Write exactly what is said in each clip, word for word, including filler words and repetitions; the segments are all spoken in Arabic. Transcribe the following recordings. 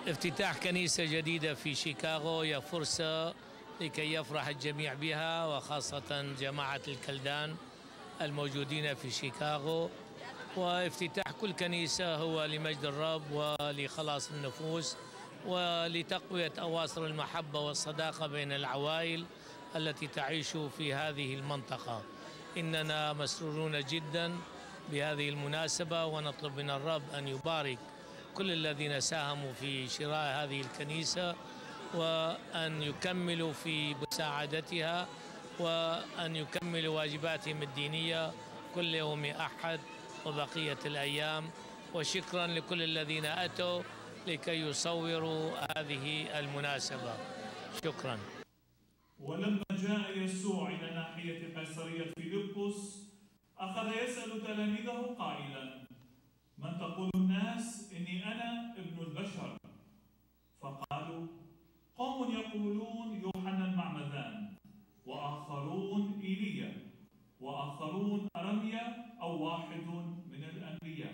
افتتاح كنيسة جديدة في شيكاغو هي فرصة لكي يفرح الجميع بها، وخاصة جماعة الكلدان الموجودين في شيكاغو. وافتتاح كل كنيسة هو لمجد الرب ولخلاص النفوس ولتقوية أواصر المحبة والصداقة بين العوائل التي تعيش في هذه المنطقة. إننا مسرورون جدا بهذه المناسبة، ونطلب من الرب أن يبارك كل الذين ساهموا في شراء هذه الكنيسة، وأن يكملوا في مساعدتها، وأن يكملوا واجباتهم الدينية كل يوم أحد وبقية الأيام. وشكرا لكل الذين أتوا لكي يصوروا هذه المناسبة. شكرا. ولما جاء يسوع إلى ناحية قيصرية فيلبس أخذ يسأل تلاميذه قائلا: من تقول الناس إني أنا ابن البشر؟ فقالوا: قوم يقولون يوحنا المعمدان، وآخرون إيليا، وآخرون أرميا أو واحد من الأنبياء.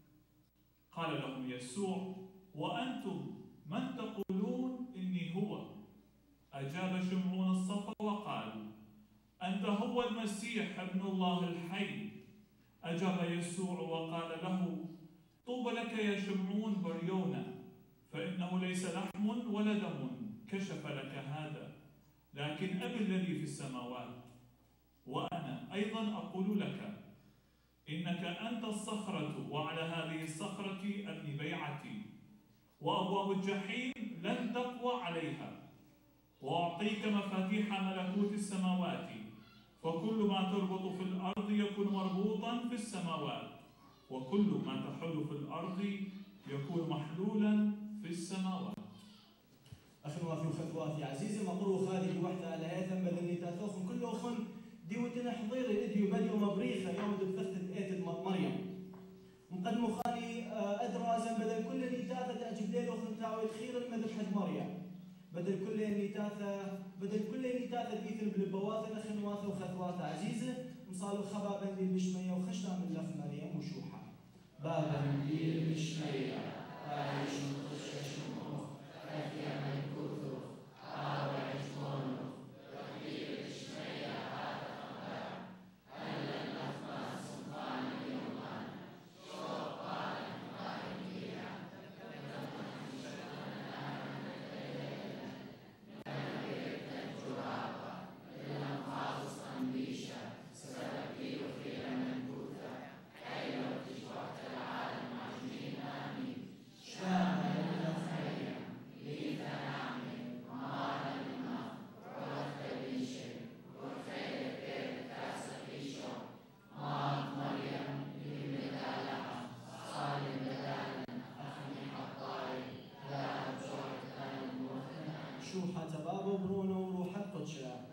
قال لهم يسوع: وأنتم من تقولون إني هو؟ أجاب شمعون الصفا وقال: أنت هو المسيح ابن الله الحي. أجاب يسوع وقال له: طوبى لك يا شمعون بريونا، فإنه ليس لحم ولا دم كشف لك هذا، لكن أبي الذي في السماوات. وأنا أيضا أقول لك إنك أنت الصخرة، وعلى هذه الصخرة أبني بيعتي، وأبواب الجحيم لن تقوى عليها. وأعطيك مفاتيح ملكوت السماوات، فكل ما تربط في الأرض يكون مربوطا في السماوات، وكل ما تحل في الأرض يكون محلولا في السماوات. أخواتي وخواتي عزيزي مقروخ هذه وحدة على هيثم بدني تاثوخن كل أخن ديوتنا حضير الإديو بديو مبريخة يوم دبثت إيتد مريم مقدم خالي أدرى زن بدل كل اللي تاثة أجيب ليل أخن تاوي خير المذب حد مريم بدل كل اللي تاثة بدل كل اللي تاثة ديثن بالبواثن أخنواث وخواتي عزيزة مصالو خبابا بالمشمية وخشنا من لف مريم وشوحة بابا بالمشمية عايش مخشش مخ أكيا من كثر عاوش مونخ تقدير المشمية هذا خبار ألا نفما سلطان اليومان شوق قال قائم بيها نتمنى شكرنا نتليلنا نتليلنا الجرابة إلا مخاصص أنبيشا سبكي وخير منبوثة أي لو تجوعت العالم عجمين آمين شامل الخير ليثا نعمل مارا لما ورث بيشي وخير بير تاسع بيشو مات مريم لمدالها صالم بدالنا أخني حطاري لا أبجوعت الموثنا شوحة بابو برونو وروح القدشة